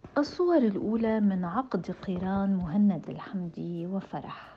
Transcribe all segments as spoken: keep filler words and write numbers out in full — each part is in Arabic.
الصور الأولى من عقد قيران مهند الحمدي وفرح.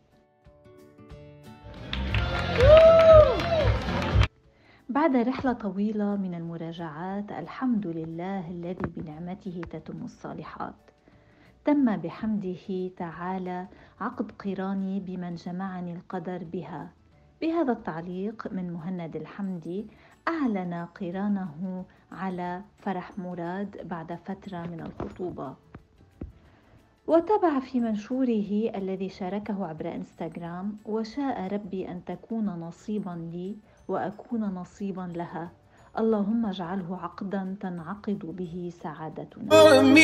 بعد رحلة طويلة من المراجعات، الحمد لله الذي بنعمته تتم الصالحات، تم بحمده تعالى عقد قراني بمن جمعني القدر بها. بهذا التعليق من مهند الحمدي، أعلن قرانه على فرح مراد بعد فترة من الخطوبة. وتابع في منشوره الذي شاركه عبر انستغرام: وشاء ربي أن تكون نصيبا لي وأكون نصيبا لها، اللهم اجعله عقدا تنعقد به سعادتنا.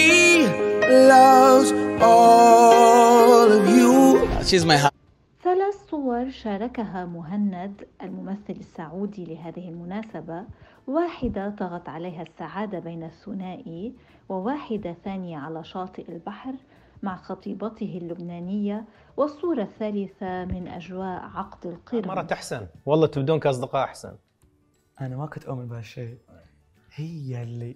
ثلاث صور شاركها مهند الممثل السعودي لهذه المناسبة، واحدة طغت عليها السعادة بين الثنائي، وواحدة ثانية على شاطئ البحر مع خطيبته اللبنانية، والصورة الثالثة من أجواء عقد القران. مرة أحسن والله، تبدون كأصدقاء أحسن. أنا ما كنت أؤمن بهالشيء، هي اللي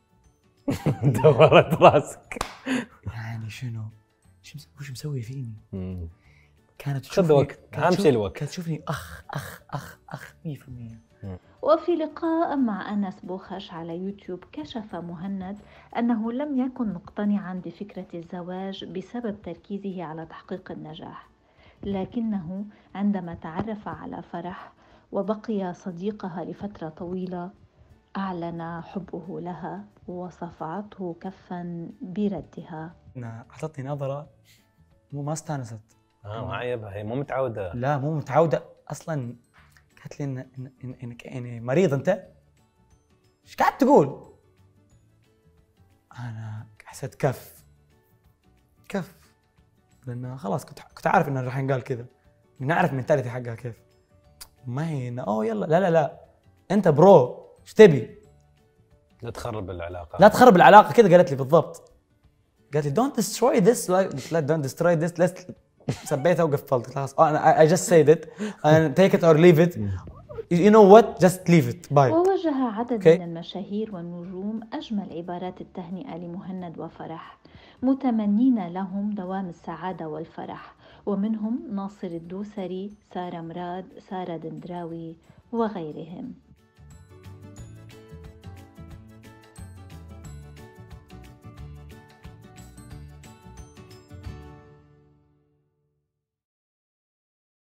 دورت راسك. يعني شنو؟ وش مسوي فيني؟ مم. كانت خذ وقت، أهم شيء الوقت. كانت تشوفني أخ أخ أخ أخ مية بالمية. وفي لقاء مع أنس بوخش على يوتيوب، كشف مهند أنه لم يكن مقتنعا بفكرة الزواج بسبب تركيزه على تحقيق النجاح، لكنه عندما تعرف على فرح وبقي صديقها لفترة طويلة أعلن حبه لها، وصفعته كفا بردها. أعطتني نظرة مو ما استانست. اه ما عيبها، هي مو متعودة. لا مو متعودة أصلا. قالت لي إن إن إن إنك يعني مريض أنت؟ إيش قاعد تقول؟ أنا حسيت كف كف، لأن خلاص كنت كنت عارف إنه راح ينقال كذا، نعرف منتاليتي حقها كيف. ما هي إنه أوه يلا، لا لا لا أنت برو إيش تبي؟ لا تخرب العلاقة، لا تخرب العلاقة كذا. قالت لي بالضبط، قالت لي don't destroy this like لا don't destroy this. let's سبيتها وقفلت خلاص. أنا I just said it and take it or leave it. you know what just leave it bye. ووجه عدد okay. من المشاهير والنجوم أجمل عبارات التهنئة لمهند وفرح، متمنين لهم دوام السعادة والفرح، ومنهم ناصر الدوسري، سارة مراد، سارة دندراوي وغيرهم.